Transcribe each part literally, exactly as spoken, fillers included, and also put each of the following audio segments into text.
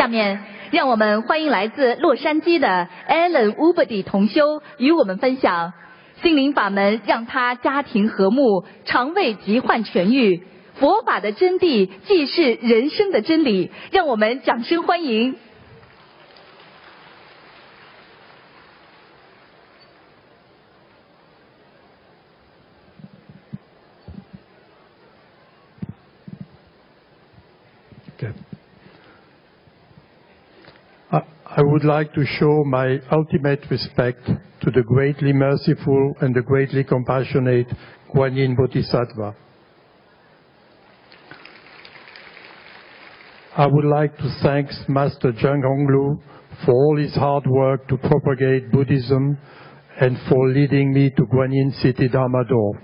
下面，让我们欢迎来自洛杉矶的 Alan Ubadi 同修与我们分享心灵法门，让他家庭和睦，肠胃疾患痊愈。佛法的真谛既是人生的真理，让我们掌声欢迎。 Okay. I, I would like to show my ultimate respect to the greatly merciful and the greatly compassionate Guan Yin Bodhisattva. I would like to thank Master Zheng Honglu for all his hard work to propagate Buddhism and for leading me to Guan Yin City Dharma Door.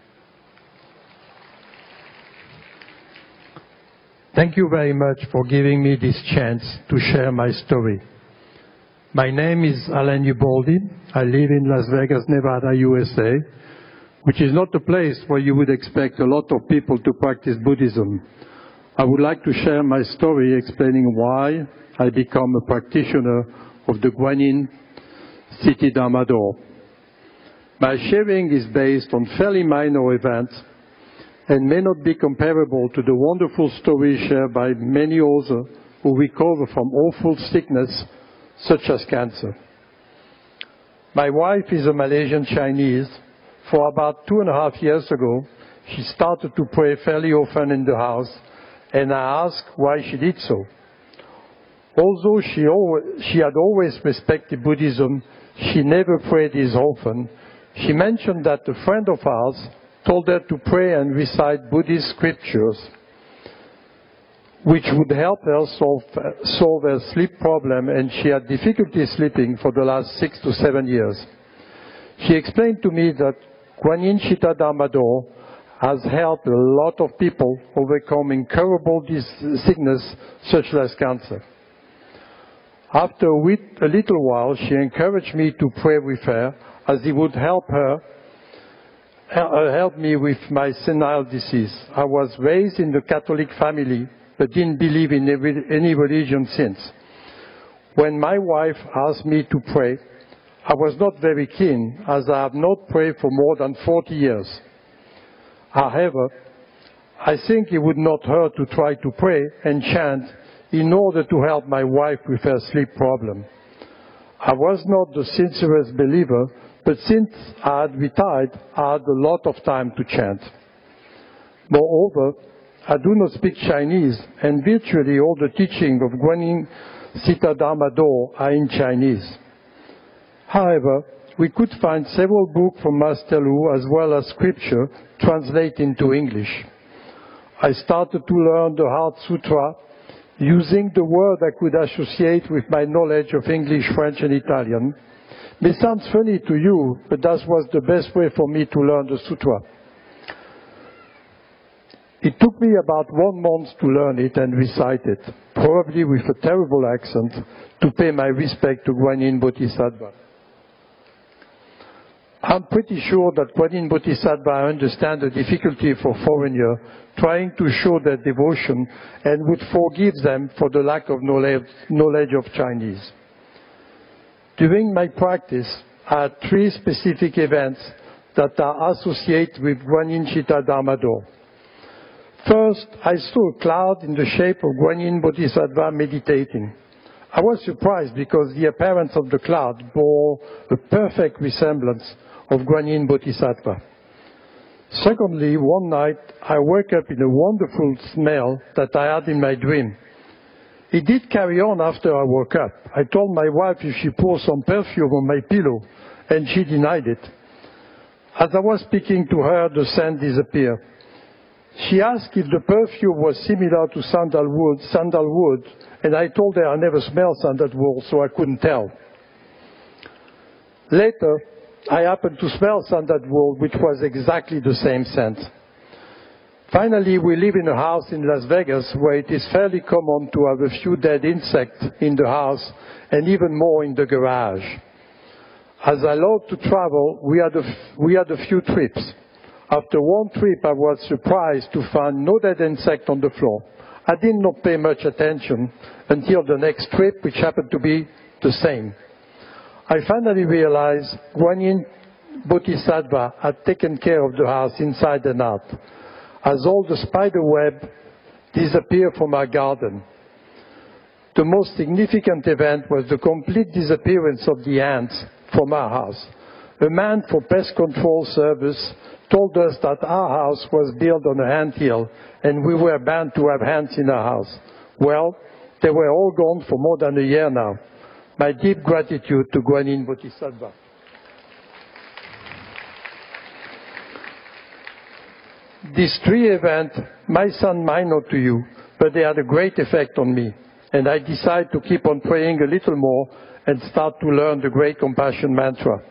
Thank you very much for giving me this chance to share my story. My name is Alan Ubaldi. I live in Las Vegas, Nevada, U S A, which is not a place where you would expect a lot of people to practice Buddhism. I would like to share my story explaining why I become a practitioner of the Guan Yin City Dharma Door. My sharing is based on fairly minor events and may not be comparable to the wonderful stories shared by many others who recover from awful sickness such as cancer. My wife is a Malaysian Chinese. For about two and a half years ago, she started to pray fairly often in the house, and I asked why she did so. Although she, always, she had always respected Buddhism, she never prayed as often. She mentioned that a friend of ours told her to pray and recite Buddhist scriptures, which would help her solve, solve her sleep problem, and she had difficulty sleeping for the last six to seven years. She explained to me that Guan Yin Città Dharma Door has helped a lot of people overcome incurable sickness such as cancer. After a little while, she encouraged me to pray with her, as it would help her help me with my senile disease. I was raised in the Catholic family, but didn't believe in any religion since. When my wife asked me to pray, I was not very keen, as I have not prayed for more than forty years. However, I think it would not hurt to try to pray and chant in order to help my wife with her sleep problem. I was not the sincerest believer, but since I had retired, I had a lot of time to chant. Moreover, I do not speak Chinese, and virtually all the teaching of Guan Yin Città Dharma Door are in Chinese. However, we could find several books from Master Lu as well as scripture translated into English. I started to learn the Heart Sutra using the word I could associate with my knowledge of English, French, and Italian. It sounds funny to you, but that was the best way for me to learn the sutra. It took me about one month to learn it and recite it, probably with a terrible accent, to pay my respect to Guan Yin Bodhisattva. I'm pretty sure that Guan Yin Bodhisattva understands the difficulty for foreigners trying to show their devotion and would forgive them for the lack of knowledge, knowledge of Chinese. During my practice, I had three specific events that are associated with Guan Yin Città Dharma Door. First, I saw a cloud in the shape of Guan Yin Bodhisattva meditating. I was surprised because the appearance of the cloud bore a perfect resemblance of Guan Yin Bodhisattva. Secondly, one night I woke up in a wonderful smell that I had in my dream. It did carry on after I woke up. I told my wife if she poured some perfume on my pillow, and she denied it. As I was speaking to her, the scent disappeared. She asked if the perfume was similar to sandalwood, sandalwood, and I told her I never smelled sandalwood, so I couldn't tell. Later, I happened to smell sandalwood, which was exactly the same scent. Finally, we live in a house in Las Vegas where it is fairly common to have a few dead insects in the house and even more in the garage. As I love to travel, we had a, we had a few trips. After one trip, I was surprised to find no dead insect on the floor. I did not pay much attention until the next trip, which happened to be the same. I finally realized Guanyin Bodhisattva had taken care of the house inside and out, as all the spider web disappeared from our garden. The most significant event was the complete disappearance of the ants from our house. A man for pest control service told us that our house was built on a ant hill and we were bound to have ants in our house. Well, they were all gone for more than a year now. My deep gratitude to Guanyin Bodhisattva. These three events might sound minor to you, but they had a great effect on me. And I decided to keep on praying a little more and start to learn the Great Compassion Mantra.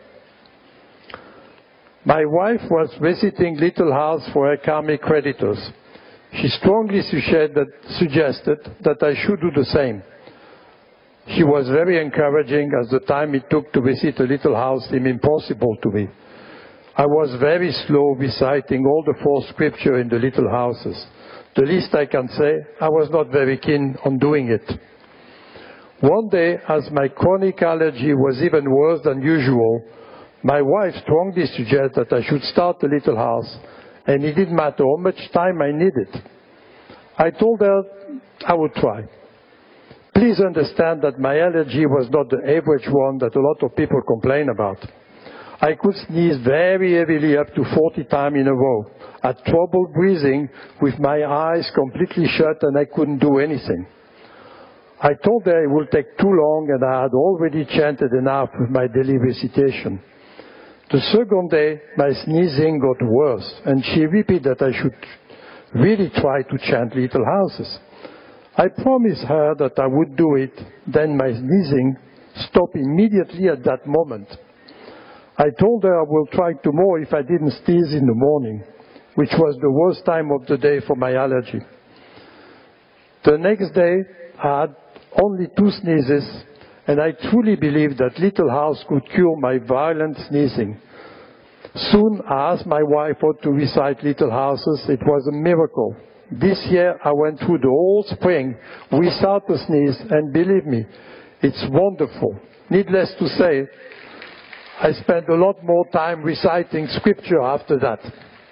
My wife was visiting Little House for her karmic creditors. She strongly suggested that I should do the same. She was very encouraging, as the time it took to visit a little house seemed impossible to me. I was very slow reciting all the four scriptures in the little houses. The least I can say, I was not very keen on doing it. One day, as my chronic allergy was even worse than usual, my wife strongly suggested that I should start a little house, and it didn't matter how much time I needed. I told her I would try. Please understand that my allergy was not the average one that a lot of people complain about. I could sneeze very heavily up to forty times in a row. I had trouble breathing with my eyes completely shut and I couldn't do anything. I told her it would take too long and I had already chanted enough with my daily recitation. The second day, my sneezing got worse and she repeated that I should really try to chant little houses. I promised her that I would do it, then my sneezing stopped immediately at that moment. I told her I will try tomorrow if I didn't sneeze in the morning, which was the worst time of the day for my allergy. The next day, I had only two sneezes, and I truly believed that Little House could cure my violent sneezing. Soon, I asked my wife how to recite Little Houses. It was a miracle. This year, I went through the whole spring without a sneeze, and believe me, it's wonderful. Needless to say, I spent a lot more time reciting scripture after that.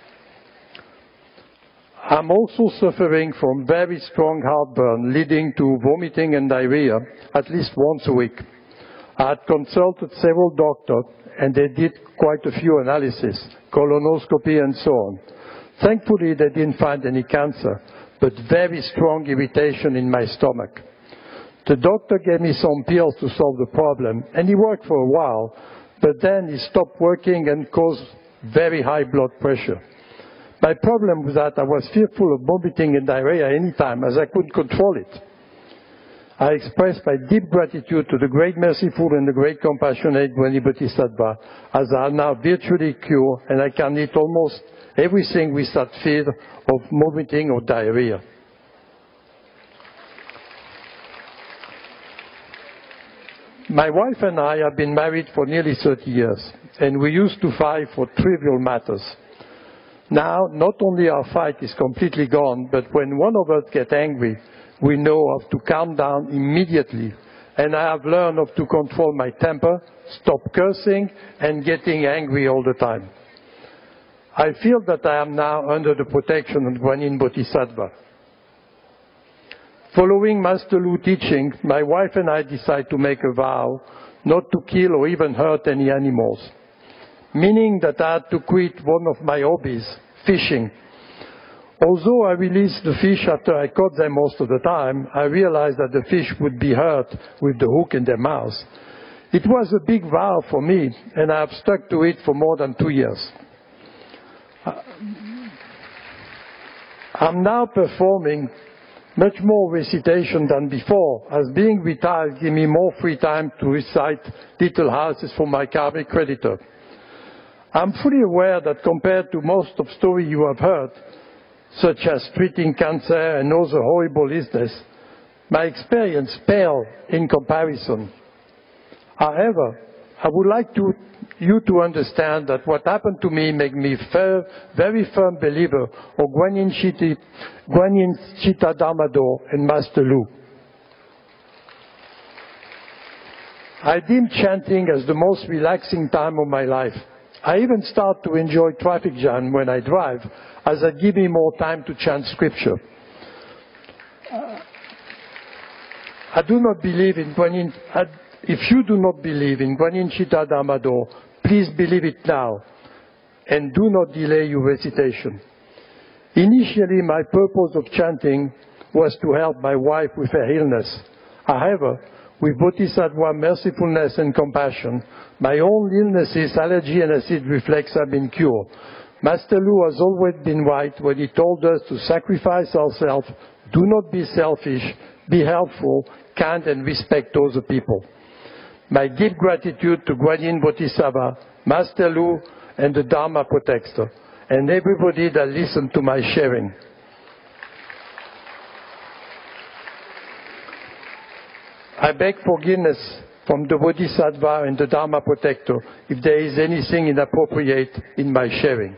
I'm also suffering from very strong heartburn leading to vomiting and diarrhea at least once a week. I had consulted several doctors and they did quite a few analyses, colonoscopy and so on. Thankfully, they didn't find any cancer, but very strong irritation in my stomach. The doctor gave me some pills to solve the problem, and it worked for a while, but then it stopped working and caused very high blood pressure. My problem was that I was fearful of vomiting and diarrhea any time, as I couldn't control it. I expressed my deep gratitude to the great merciful and the great compassionate Guanyin Bodhisattva, as I am now virtually cured and I can eat almost everything without fear of vomiting or diarrhea. My wife and I have been married for nearly thirty years, and we used to fight for trivial matters. Now, not only our fight is completely gone, but when one of us gets angry, we know how to calm down immediately. And I have learned how to control my temper, stop cursing, and getting angry all the time. I feel that I am now under the protection of Guanyin Bodhisattva. Following Master Lu teaching, my wife and I decided to make a vow not to kill or even hurt any animals, meaning that I had to quit one of my hobbies, fishing. Although I released the fish after I caught them most of the time, I realized that the fish would be hurt with the hook in their mouth. It was a big vow for me, and I have stuck to it for more than two years. I'm now performing much more recitation than before, as being retired gives me more free time to recite little houses for my karmic creditor. I'm fully aware that compared to most of stories you have heard, such as treating cancer and other horrible illness, my experience pales in comparison. However, I would like to, you to understand that what happened to me made me a very firm believer of Guanyin Chita, Guanyin Chita Dharmador and Master Lu. I deem chanting as the most relaxing time of my life. I even start to enjoy traffic jam when I drive, as it gives me more time to chant scripture. Uh, I do not believe in Guanyin. I, if you do not believe in Guanyin Chita Dharmador, please believe it now, and do not delay your recitation. Initially, my purpose of chanting was to help my wife with her illness. However, with Bodhisattva mercifulness and compassion, my own illnesses, allergy and acid reflux have been cured. Master Lu has always been right when he told us to sacrifice ourselves, do not be selfish, be helpful, kind and respect other people. My deep gratitude to Guanyin Bodhisattva, Master Lu and the Dharma Protector, and everybody that listened to my sharing. I beg forgiveness from the Bodhisattva and the Dharma Protector if there is anything inappropriate in my sharing.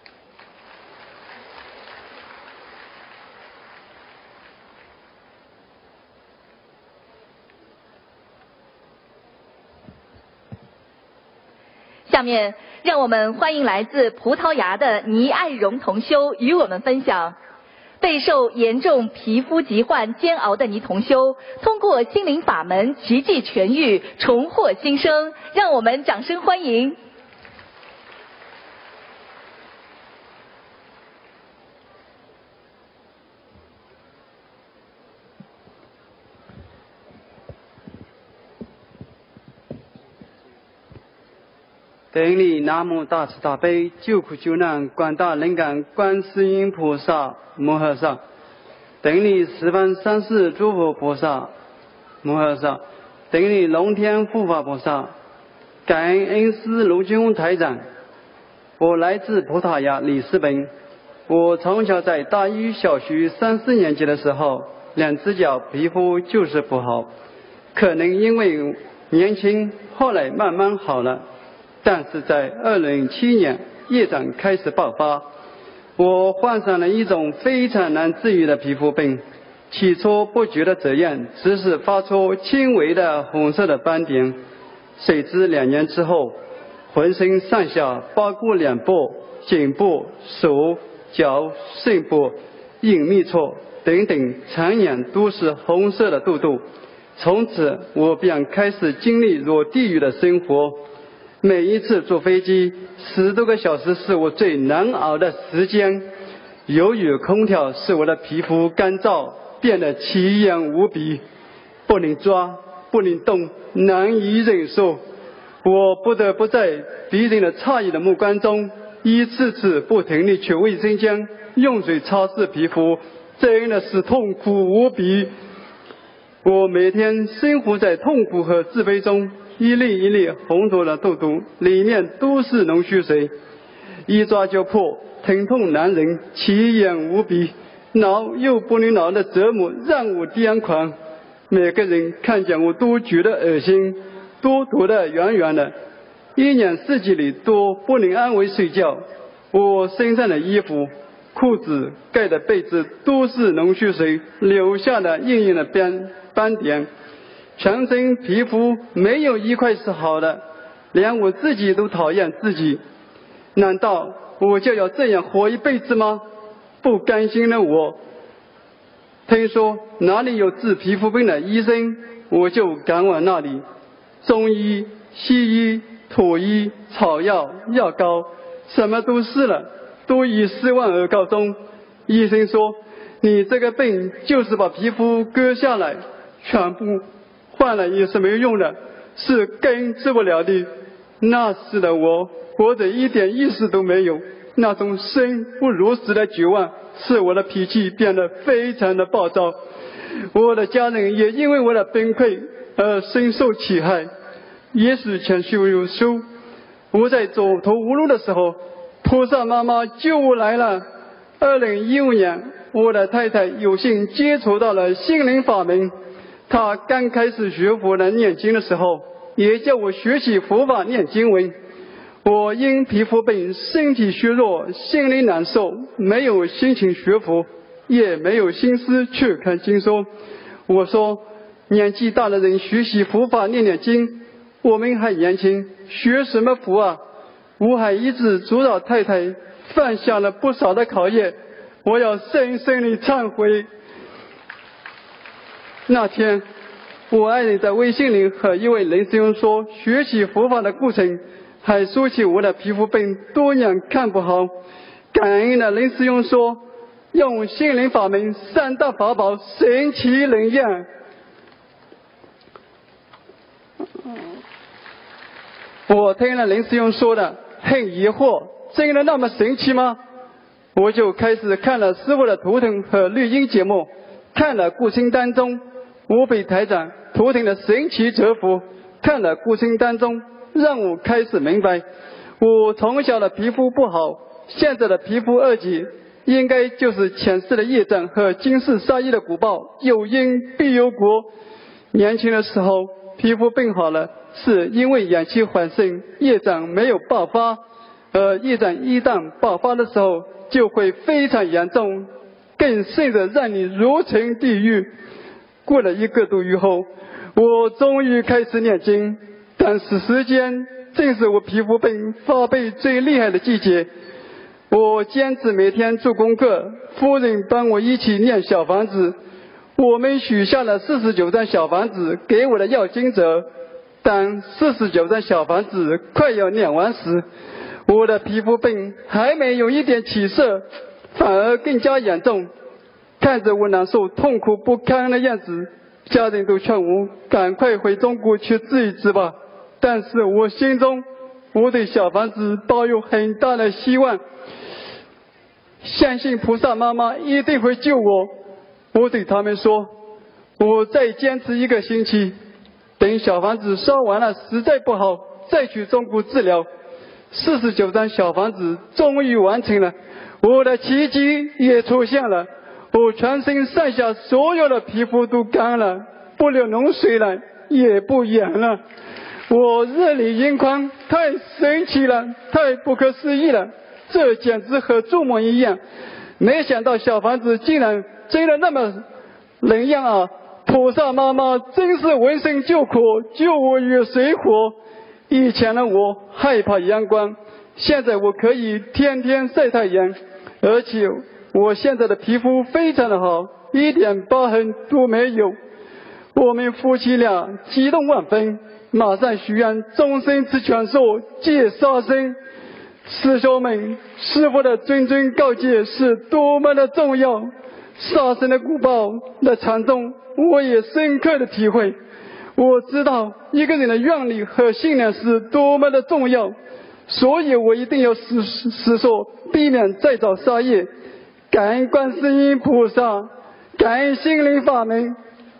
Now, 下面让我们欢迎来自葡萄牙的倪爱荣同修与我们分享。备受严重皮肤疾患煎熬的倪同修，通过心灵法门奇迹痊愈，重获新生，让我们掌声欢迎。 顶礼南无大慈大悲救苦救难广大灵感观世音菩萨摩诃萨，顶礼十方三世诸佛菩萨摩诃萨，顶礼龙天护法菩萨，感恩恩师卢军台长。我来自葡萄牙里斯本，我从小在大一小学三四年级的时候，两只脚皮肤就是不好，可能因为年轻，后来慢慢好了。但是在二零零七年业障开始爆发，我患上了一种非常难治愈的皮肤病，起初不觉得怎样，只是发出轻微的红色的斑点，谁知两年之后，浑身上下包括脸部、颈部、手、脚、肾部、隐秘处等等常年都是红色的痘痘，从此我便开始经历如地狱的生活。每一次坐飞机，十多个小时是我最难熬的时间。由于空调使我的皮肤干燥，变得奇痒无比，不能抓，不能动，难以忍受。我不得不在敌人的诧异的目光中，一次次不停地去卫生间用水擦拭皮肤，真的是痛苦无比。我每天生活在痛苦和自卑中。一粒一粒红肿的痘痘，里面都是脓血水，一抓就破，疼痛难忍，奇痒无比，挠又不能挠的折磨让我癫狂。每个人看见我都觉得恶心，都躲得远远的，一年四季里都不能安稳睡觉。我身上的衣服、裤子、盖的被子都是脓血水留下的硬硬的斑斑点。全身皮肤没有一块是好的，连我自己都讨厌自己。难道我就要这样活一辈子吗？不甘心的我，听说哪里有治皮肤病的医生，我就赶往那里。中医、西医、土医、草药、药膏，什么都试了，都以失望而告终。医生说，你这个病就是把皮肤割下来，全部换了也是没用的，是根治不了的。那时的我活着一点意识都没有，那种生不如死的绝望使我的脾气变得非常的暴躁。我的家人也因为我的崩溃而深受其害。也许前修有修，我在走投无路的时候，菩萨妈妈救我来了。二零一五年，我的太太有幸接触到了心灵法门。他刚开始学佛的念经的时候， 也叫我学习佛法念经文。我因皮肤病，身体虚弱，心里难受，没有心情学佛，也没有心思去看经书。我说，年纪大的人学习佛法念念经，我们还年轻，学什么佛啊？我还一直阻扰太太，犯下了不少的考验，我要深深地忏悔。那天，我爱人在微信里和一位人师兄说学习佛法的过程，还说起我的皮肤病多年看不好。感恩的人师兄说，用心灵法门三大法宝神奇能验。我听了林师兄说的，很疑惑，真的那么神奇吗？我就开始看了师父的图腾和录音节目，看了过程当中无比台长图腾的神奇折服，看了过程当中让我开始明白，我从小的皮肤不好，现在的皮肤二级，应该就是前世的业障和今世杀业的果报，有因必有果。年轻的时候皮肤病好了，是因为阳气缓盛，业障没有爆发，而业障一旦爆发的时候就会非常严重，更甚至让你如沉地狱。过了一个多月后，我终于开始念经，但是时间正是我皮肤病发病最厉害的季节。我坚持每天做功课，夫人帮我一起念小房子，我们许下了四十九张小房子给我的要经者。当四十九张小房子快要念完时，我的皮肤病还没有一点起色，反而更加严重。看着我难受痛苦不堪的样子，家人都劝我赶快回中国去治一治吧。但是我心中我对小房子抱有很大的希望，相信菩萨妈妈一定会救我。我对他们说，我再坚持一个星期，等小房子烧完了实在不好再去中国治疗。四十九张小房子终于完成了，我的奇迹也出现了，我全身上下所有的皮肤都干了，不流脓水了，也不痒了，我热泪盈眶，太神奇了，太不可思议了，这简直和做梦一样。没想到小房子竟然真的那么能样啊！菩萨妈妈真是闻声救苦，救我于水火。以前的我害怕阳光，现在我可以天天晒太阳，而且我现在的皮肤非常的好，一点疤痕都没有。我们夫妻俩激动万分，马上许愿终身吃全素，戒杀生。师兄们，师父的谆谆告诫是多么的重要，杀生的果报的惨重我也深刻的体会。我知道一个人的愿力和信念是多么的重要，所以我一定要思思索，避免再造杀业。感恩观世音菩萨，感恩心灵法门。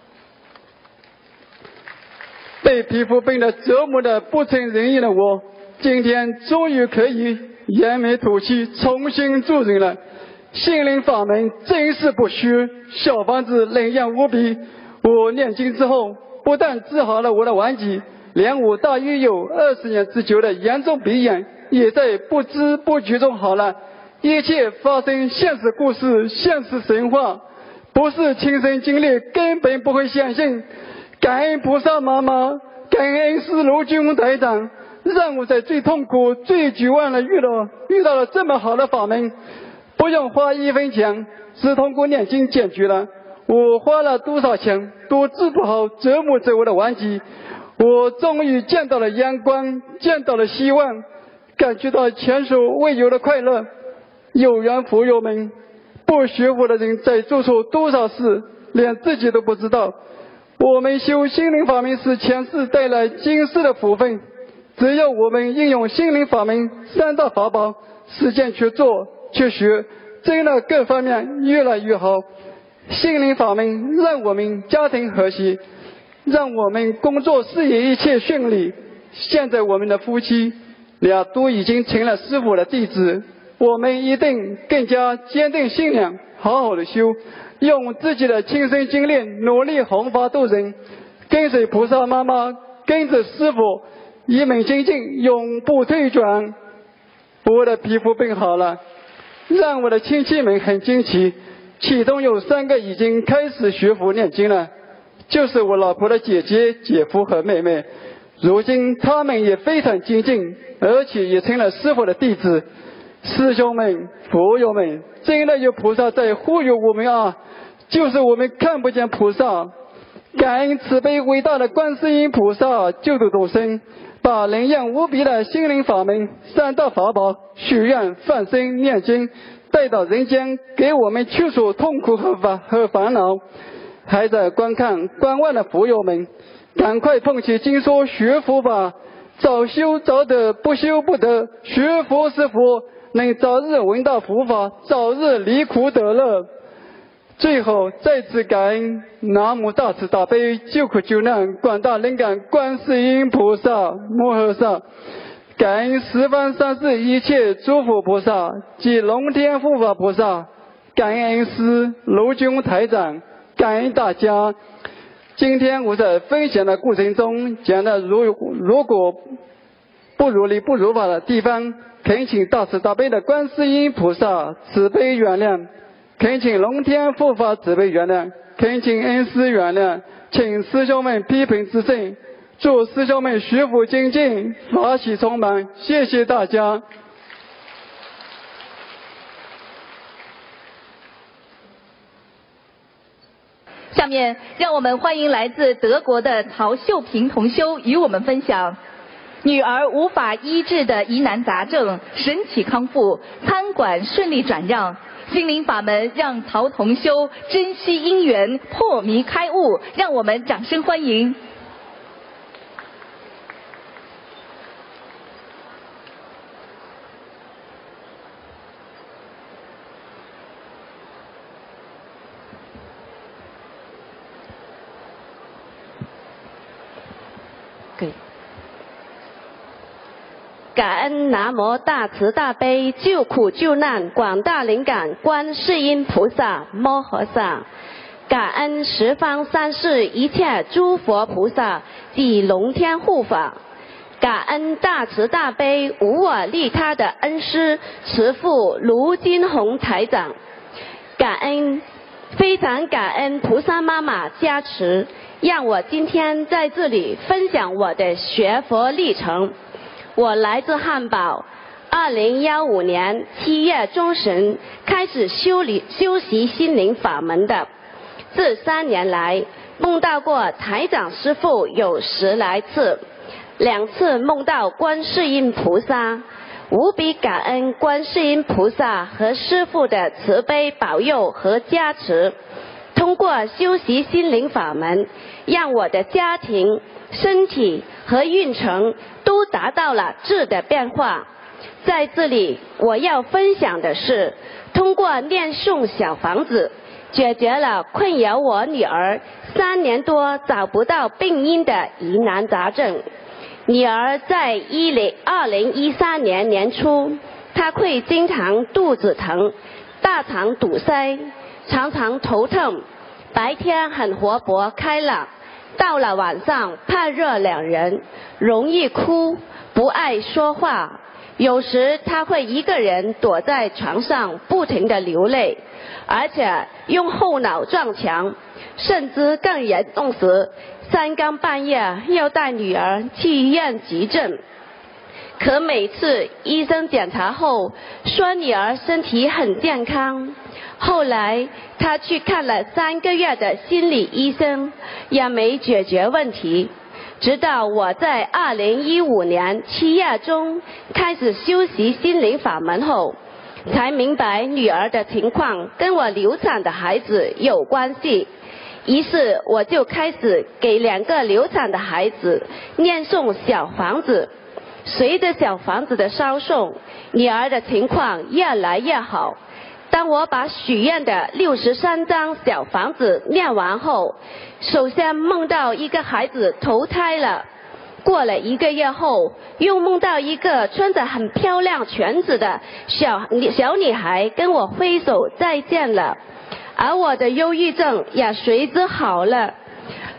被皮肤病的折磨的不成人意的我，今天终于可以扬眉吐气，重新做人了。心灵法门真是不虚，小房子能量无比。我念经之后，不但治好了我的顽疾，连我大约有二十年之久的严重鼻炎也在不知不觉中好了。一切发生现实故事，现实神话，不是亲身经历根本不会相信。感恩菩萨妈妈，感恩恩师卢军宏台长，让我在最痛苦最绝望的遇到遇到了这么好的法门，不用花一分钱，只通过念经解决了。我花了多少钱都治不好折磨着我的顽疾，我终于见到了阳光，见到了希望，感觉到前所未有的快乐。有缘佛友们，不学佛的人在做错多少事，连自己都不知道。我们修心灵法门是前世带来今世的福分，只要我们应用心灵法门三大法宝，实践去做去学，真的各方面越来越好。心灵法门让我们家庭和谐，让我们工作事业一切顺利。现在我们的夫妻俩都已经成了师父的弟子，我们一定更加坚定信念，好好的修，用自己的亲身经历努力弘法度人，跟随菩萨妈妈跟着师父一门精进，永不退转。我的皮肤病好了，让我的亲戚们很惊奇，其中有三个已经开始学佛念经了，就是我老婆的姐姐、姐夫和妹妹。如今他们也非常精进，而且也成了师父的弟子。师兄们、佛友们，真的有菩萨在护佑我们啊！就是我们看不见菩萨。感恩慈悲伟大的观世音菩萨救度众生，把能量无比的心灵法门、三大法宝、许愿、放生、念经带到人间，给我们去除痛苦和烦和烦恼。还在观看观望的佛友们，赶快捧起经书学佛吧！早修早得，不修不得。学佛是佛，能早日闻到佛法，早日离苦得乐。最后再次感恩南无大慈大悲救苦救难广大灵感观世音菩萨摩诃萨，感恩十方三世一切诸佛菩萨及龙天护法菩萨，感恩恩师卢军台长，感恩大家。今天我在分享的过程中讲的如如果不如理不如法的地方，恳请大慈大悲的观世音菩萨慈悲原谅，恳请龙天护法慈悲原谅，恳请恩师原谅，请师兄们批评指正，祝师兄们学佛精进，法喜充满。谢谢大家。 下面让我们欢迎来自德国的曹秀平同修与我们分享女儿无法医治的疑难杂症神奇康复，餐馆顺利转让，心灵法门让曹同修珍惜因缘，破迷开悟，让我们掌声欢迎。 感恩南无大慈大悲救苦救难广大灵感观世音菩萨摩诃萨，感恩十方三世一切诸佛菩萨及龙天护法，感恩大慈大悲无我利他的恩师慈父卢金红台长，感恩非常感恩菩萨妈妈加持，让我今天在这里分享我的学佛历程。我来自汉堡，二零一五年七月中旬开始修理修习心灵法门的，这三年来梦到过台长师父有十来次，两次梦到观世音菩萨，无比感恩观世音菩萨和师父的慈悲保佑和加持。通过修习心灵法门，让我的家庭、身体和运程都达到了质的变化。在这里我要分享的是，通过念诵小房子，解决了困扰我女儿三年多找不到病因的疑难杂症。女儿在二零一三年年初，她会经常肚子疼、大肠堵塞，常常头痛，白天很活泼开朗，到了晚上判若两人，容易哭，不爱说话，有时他会一个人躲在床上不停地流泪，而且用后脑撞墙，甚至更严重时三更半夜要带女儿去医院急诊。可每次医生检查后说女儿身体很健康，后来他去看了三个月的心理医生，也没解决问题。直到我在二零一五年七月中开始修习心灵法门后，才明白女儿的情况跟我流产的孩子有关系。于是我就开始给两个流产的孩子念诵小房子。随着小房子的烧诵，女儿的情况越来越好。当我把许愿的六十三张小房子念完后，首先梦到一个孩子投胎了，过了一个月后，又梦到一个穿着很漂亮裙子的小小女孩跟我挥手再见了，而我的忧郁症也随之好了。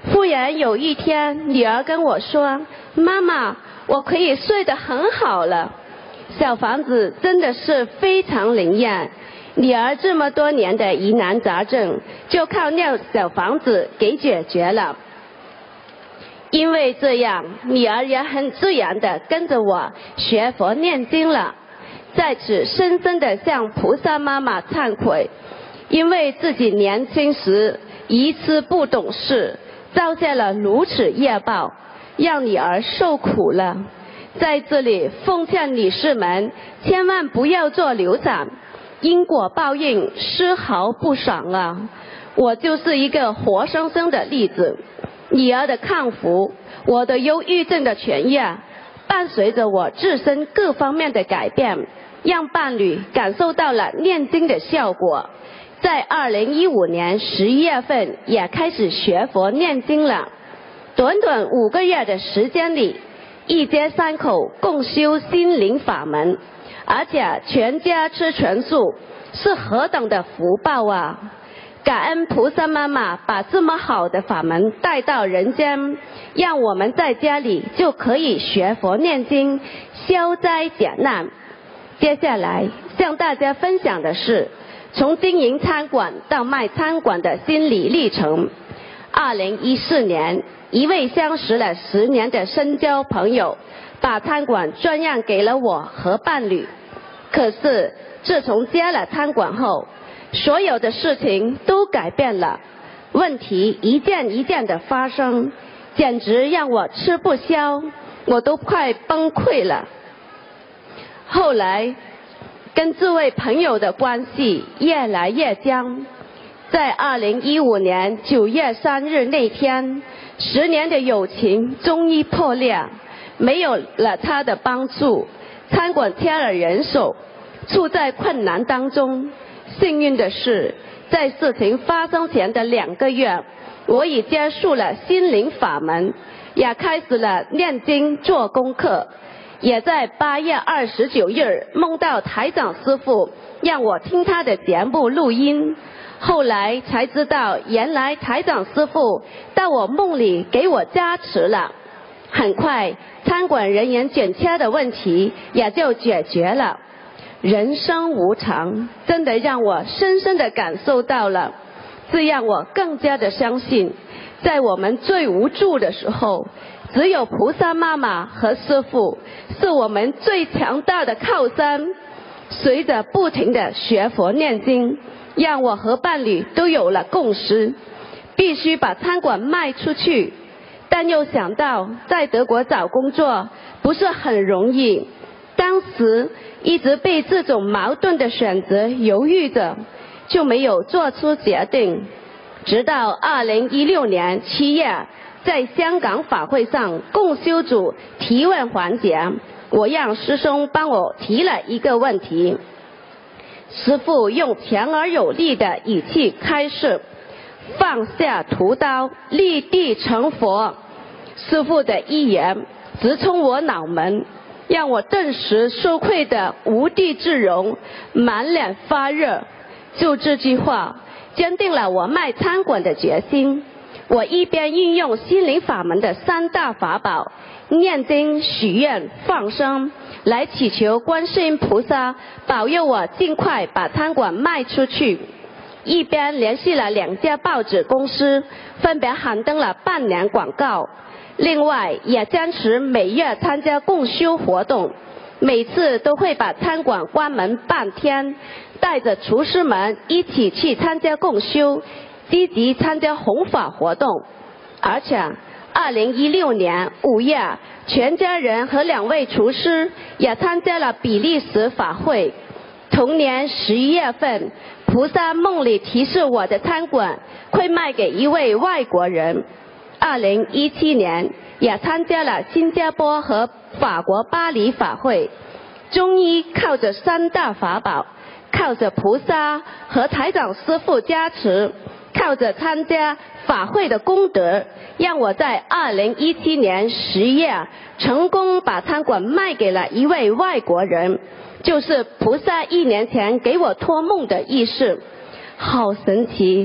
忽然有一天，女儿跟我说：“妈妈，我可以睡得很好了。”小房子真的是非常灵验，女儿这么多年的疑难杂症，就靠念小房子给解决了。因为这样，女儿也很自然的跟着我学佛念经了。在此深深的向菩萨妈妈忏悔，因为自己年轻时愚痴不懂事，造下了如此业报，让女儿受苦了。在这里奉劝女士们，千万不要做流产，因果报应丝毫不爽啊！我就是一个活生生的例子。女儿的康复，我的忧郁症的痊愈，伴随着我自身各方面的改变，让伴侣感受到了念经的效果。在二零一五年十一月份也开始学佛念经了。短短五个月的时间里，一家三口共修心灵法门，而且全家吃全素，是何等的福报啊！感恩菩萨妈妈把这么好的法门带到人间，让我们在家里就可以学佛念经，消灾解难。接下来向大家分享的是从经营餐馆到卖餐馆的心理历程。二零一四年，一位相识了十年的深交朋友把餐馆转让给了我和伴侣。可是自从接了餐馆后，所有的事情都改变了，问题一件一件的发生，简直让我吃不消，我都快崩溃了。后来跟这位朋友的关系越来越僵，在二零一五年九月三日那天，十年的友情终于破裂。没有了他的帮助，餐馆缺了人手，处在困难当中。幸运的是，在事情发生前的两个月，我已接触了心灵法门，也开始了念经做功课。也在八月二十九日梦到台长师父，让我听他的节目录音。后来才知道，原来台长师父到我梦里给我加持了。很快，餐馆人员紧缺的问题也就解决了。人生无常，真的让我深深的感受到了，这让我更加的相信，在我们最无助的时候，只有菩萨妈妈和师父是我们最强大的靠山。随着不停的学佛念经，让我和伴侣都有了共识，必须把餐馆卖出去。但又想到在德国找工作不是很容易，当时一直被这种矛盾的选择犹豫着，就没有做出决定。直到二零一六年七月，在香港法会上共修组提问环节，我让师兄帮我提了一个问题。师父用强而有力的语气开示：放下屠刀，立地成佛。师父的一言直冲我脑门，让我顿时羞愧的无地自容，满脸发热。就这句话坚定了我卖餐馆的决心。我一边运用心灵法门的三大法宝，念经、许愿、放生，来祈求观世音菩萨保佑我尽快把餐馆卖出去，一边联系了两家报纸公司，分别刊登了半年广告。另外也坚持每月参加共修活动，每次都会把餐馆关门半天，带着厨师们一起去参加共修，积极参加弘法活动。而且二零一六年五月，全家人和两位厨师也参加了比利时法会。同年十一月份，菩萨梦里提示我的餐馆会卖给一位外国人。二零一七年也参加了新加坡和法国巴黎法会。终于靠着三大法宝，靠着菩萨和台长师父加持，靠着参加法会的功德，让我在二零一七年十月成功把餐馆卖给了一位外国人，就是菩萨一年前给我托梦的意识。好神奇，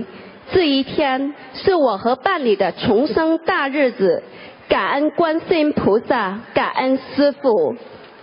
这一天是我和伴侣的重生大日子，感恩观世音菩萨，感恩师父。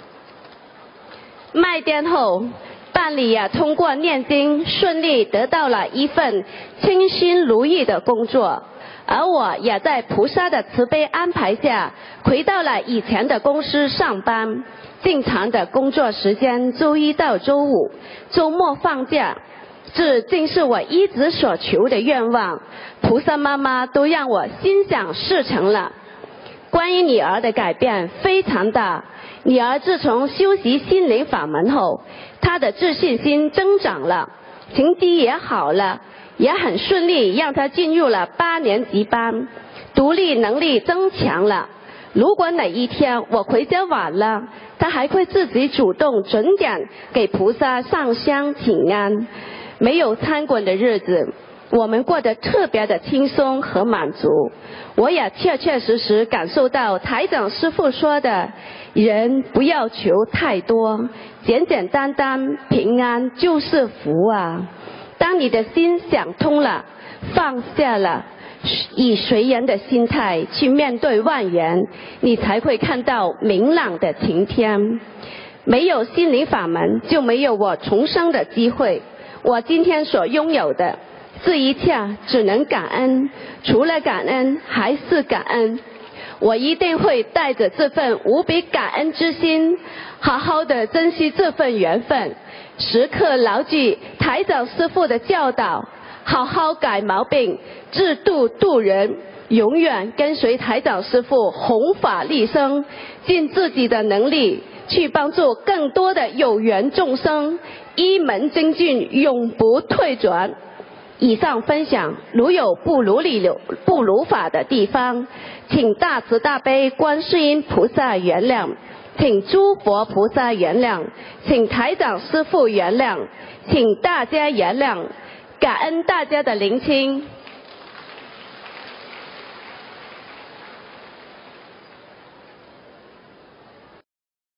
卖店后，伴侣也通过念经顺利得到了一份称心如意的工作，而我也在菩萨的慈悲安排下回到了以前的公司上班，正常的工作时间周一到周五，周末放假。这正是我一直所求的愿望，菩萨妈妈都让我心想事成了。关于女儿的改变非常大，女儿自从修习心灵法门后，她的自信心增长了，成绩也好了，也很顺利让她进入了八年级班，独立能力增强了。如果哪一天我回家晚了，她还会自己主动准点给菩萨上香请安。没有餐馆的日子，我们过得特别的轻松和满足。我也确确实实感受到台长师父说的，人不要求太多，简简单单平安就是福啊。当你的心想通了，放下了，以随缘的心态去面对万缘，你才会看到明朗的晴天。没有心灵法门，就没有我重生的机会。我今天所拥有的这一切只能感恩，除了感恩还是感恩。我一定会带着这份无比感恩之心，好好的珍惜这份缘分，时刻牢记台长师父的教导，好好改毛病，自度度人，永远跟随台长师父弘法利生，尽自己的能力去帮助更多的有缘众生，一门精进，永不退转。以上分享如有不如理不如法的地方，请大慈大悲观世音菩萨原谅，请诸佛菩萨原谅，请台长师父原谅，请大家原谅，感恩大家的聆听。